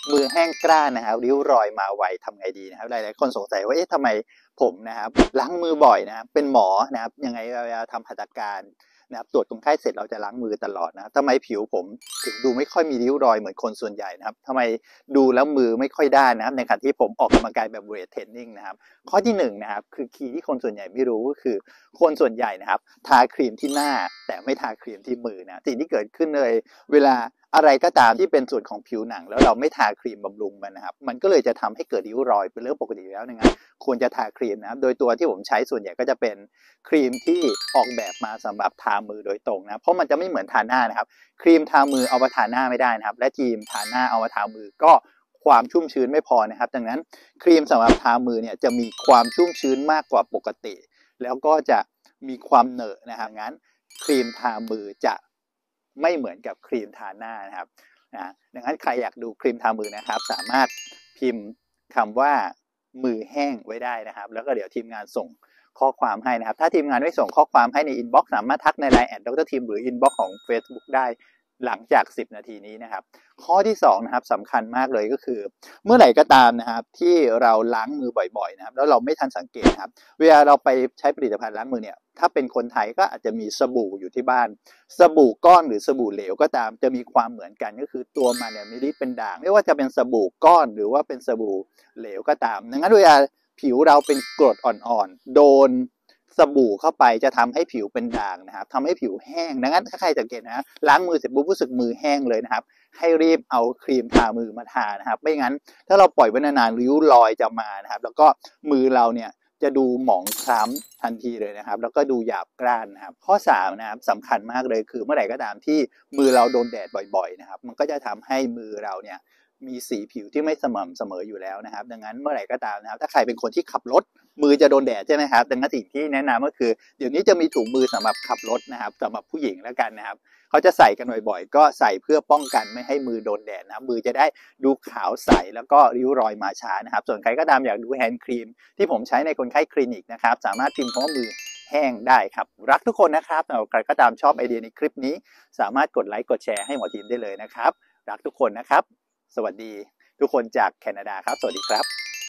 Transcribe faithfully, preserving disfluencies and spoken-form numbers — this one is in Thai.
มือแห้งกร้านนะครับริ้วรอยมาไวทำไงดีนะครับหลายๆคนสงสัยว่าเอ๊ะทำไมผมนะครับล้างมือบ่อยนะครับเป็นหมอนะครับยังไงเวลาทำหัตถการนะครับตรวจคนไข้เสร็จเราจะล้างมือตลอดนะครับทำไมผิวผมถึงดูไม่ค่อยมีริ้วรอยเหมือนคนส่วนใหญ่นะครับทำไมดูแล้วมือไม่ค่อยด้านนะครับในขณะที่ผมออกกำลังกายแบบเวทเทรนนิ่งนะครับข้อที่หนึ่งนะครับคือคีย์ที่คนส่วนใหญ่ไม่รู้ก็คือคนส่วนใหญ่นะครับทาครีมที่หน้าแต่ไม่ทาครีมที่มือนะสิ่งที่เกิดขึ้นเลยเวลาอะไรก็ตามที่เป็นส่วนของผิวหนังแล้วเราไม่ทาครีมบำรุงมันนะครับมันก็เลยจะทำให้เกิดริ้วรอยเป็นเรื่องปกติอยู่แล้วนะครับควรจะทาครีมนะครับโดยตัวที่ผมใช้ส่วนใหญ่ก็จะเป็นครีมที่ออกแบบมาสำหรับทามือโดยตรงนะเพราะมันจะไม่เหมือนทาหน้านะครับครีมทามือเอามาทาหน้าไม่ได้นะครับและครีมทาหน้าเอามาทามือก็ความชุ่มชื้นไม่พอนะครับดังนั้นครีมสำหรับทามือเนี่ยจะมีความชุ่มชื้นมากกว่าปกติแล้วก็จะมีความเหนอะนะครับงั้นครีมทามือจะไม่เหมือนกับครีมทาหน้านะครับนะดังนั้นใครอยากดูครีมทามือนะครับสามารถพิมพ์คำว่ามือแห้งไว้ได้นะครับแล้วก็เดี๋ยวทีมงานส่งข้อความให้นะครับถ้าทีมงานไม่ส่งข้อความให้ในอินบ็อกซ์สามารถทักใน ไลน์ แอท ดรทีมหรืออินบ็อกซ์ของ Facebook ได้หลังจากสิบนาทีนี้นะครับข้อที่สองนะครับสำคัญมากเลยก็คือเมื่อไหร่ก็ตามนะครับที่เราล้างมือบ่อยๆนะครับแล้วเราไม่ทันสังเกตนะครับเวลาเราไปใช้ผลิตภัณฑ์ล้างมือเนี่ยถ้าเป็นคนไทยก็อาจจะมีสบู่อยู่ที่บ้านสบู่ก้อนหรือสบู่เหลวก็ตามจะมีความเหมือนกันก็คือตัวมันเนี่ยมีฤทธิ์เป็นด่างไม่ว่าจะเป็นสบู่ก้อนหรือว่าเป็นสบู่เหลวก็ตามดังนั้นเวลาผิวเราเป็นกรดอ่อนๆโดนสบู่เข้าไปจะทำให้ผิวเป็นด่างนะครับทำให้ผิวแห้งดังนั้นถ้าใครสังเกตนะล้างมือเสร็จปุ๊บรู้สึกมือแห้งเลยนะครับให้รีบเอาครีมทามือมาทานะครับไม่งั้นถ้าเราปล่อยไว้นานๆริ้วรอยจะมานะครับแล้วก็มือเราเนี่ยจะดูหมองคล้ำทันทีเลยนะครับแล้วก็ดูหยาบกร้านนะครับข้อสามนะครับสำคัญมากเลยคือเมื่อไหร่ก็ตามที่มือเราโดนแดดบ่อยๆนะครับมันก็จะทำให้มือเราเนี่ยมีสีผิวที่ไม่สม่ำเสมออยู่แล้วนะครับดังนั้นเมื่อไหร่ก็ตามนะครับถ้าใครเป็นคนที่ขับรถมือจะโดนแดดใช่ไหมครับดังนั้นสิ่งที่แนะนำก็คือเดี๋ยวนี้จะมีถุงมือสำหรับขับรถนะครับสำหรับผู้หญิงแล้วกันนะครับเขาจะใส่กันบ่อยๆก็ใส่เพื่อป้องกันไม่ให้มือโดนแดดนะครับมือจะได้ดูขาวใสแล้วก็ริ้วรอยมาช้านะครับส่วนใครก็ตามอยากดูแฮนด์ครีมที่ผมใช้ในคนไข้คลินิกนะครับสามารถพิมพ์คำว่ามือแห้งได้ครับรักทุกคนนะครับใครก็ตามชอบไอเดียในคลิปนี้สามารถกดไลค์กดแชร์ให้หมอทีมได้เลยนะครับรักทุกคนนะครับสวัสดีทุกคนจากแคนาดาครับสวัสดีครับ